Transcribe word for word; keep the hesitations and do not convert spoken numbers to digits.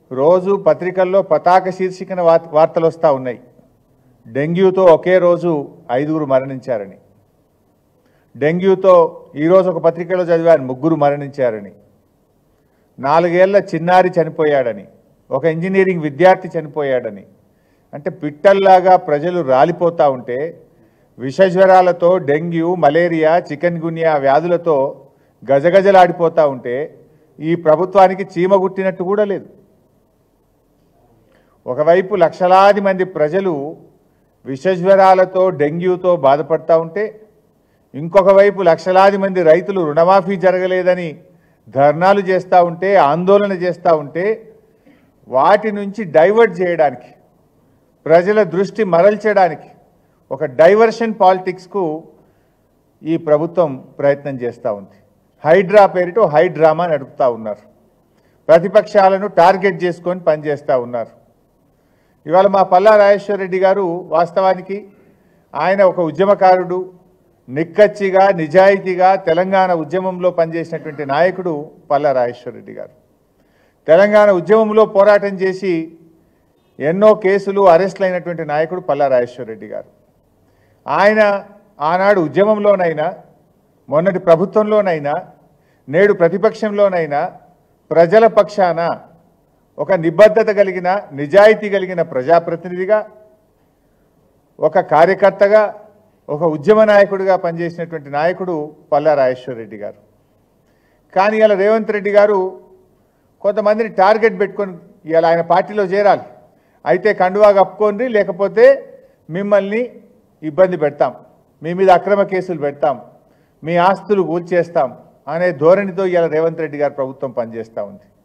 రోజు పత్రికల్లో పతాక శీర్షికన వార్తలు వస్తూ ఉన్నాయి. డెంగ్యూతో ఒకే రోజు ఐదుగురు మరణించారని, డెంగ్యూతో ఈరోజు ఒక పత్రికలో చదివాను ముగ్గురు మరణించారని, నాలుగేళ్ల చిన్నారి చనిపోయాడని, ఒక ఇంజనీరింగ్ విద్యార్థి చనిపోయాడని. అంటే పిట్టల్లాగా ప్రజలు రాలిపోతూ ఉంటే, విషజ్వరాలతో డెంగ్యూ, మలేరియా, చికెన్ గున్యా వ్యాధులతో గజగజలాడిపోతూ ఉంటే ఈ ప్రభుత్వానికి చీమ గుట్టినట్టు కూడా లేదు. ఒకవైపు లక్షలాది మంది ప్రజలు విషజ్వరాలతో డెంగ్యూతో బాధపడతా ఉంటే, ఇంకొక వైపు లక్షలాది మంది రైతులు రుణమాఫీ జరగలేదని ధర్నాలు చేస్తూ ఉంటే, ఆందోళన చేస్తూ ఉంటే, వాటి నుంచి డైవర్ట్ చేయడానికి, ప్రజల దృష్టి మరల్చడానికి ఒక డైవర్షన్ పాలిటిక్స్కు ఈ ప్రభుత్వం ప్రయత్నం చేస్తూ ఉంది. హైడ్రా పేరిట హైడ్రామా నడుపుతూ ఉన్నారు. ప్రతిపక్షాలను టార్గెట్ చేసుకొని పనిచేస్తూ ఉన్నారు. ఇవాళ మా పల్లా రాజేశ్వర రెడ్డి గారు వాస్తవానికి ఆయన ఒక ఉద్యమకారుడు, నిక్కచ్చిగా నిజాయితీగా తెలంగాణ ఉద్యమంలో పనిచేసినటువంటి నాయకుడు పల్లా రాజేశ్వర రెడ్డి గారు. తెలంగాణ ఉద్యమంలో పోరాటం చేసి ఎన్నో కేసులు అరెస్టులు అయినటువంటి నాయకుడు పల్లా రాజేశ్వర రెడ్డి గారు. ఆయన ఆనాడు ఉద్యమంలోనైనా, మొన్నటి ప్రభుత్వంలోనైనా, నేడు ప్రతిపక్షంలోనైనా ప్రజల పక్షాన ఒక నిబద్ధత కలిగిన, నిజాయితీ కలిగిన ప్రజాప్రతినిధిగా, ఒక కార్యకర్తగా, ఒక ఉద్యమ నాయకుడిగా పనిచేసినటువంటి నాయకుడు పల్లా రాజేశ్వర రెడ్డి గారు. కానీ ఇలా రేవంత్ రెడ్డి గారు కొంతమందిని టార్గెట్ పెట్టుకొని ఇలా ఆయన పార్టీలో చేరాలి, అయితే కండువా కప్పుకోండి, లేకపోతే మిమ్మల్ని ఇబ్బంది పెడతాం, మీ మీద అక్రమ కేసులు పెడతాం, మీ ఆస్తులు కూల్చేస్తాం అనే ధోరణితో ఇలా రేవంత్ రెడ్డి గారు ప్రభుత్వం పనిచేస్తూ ఉంది.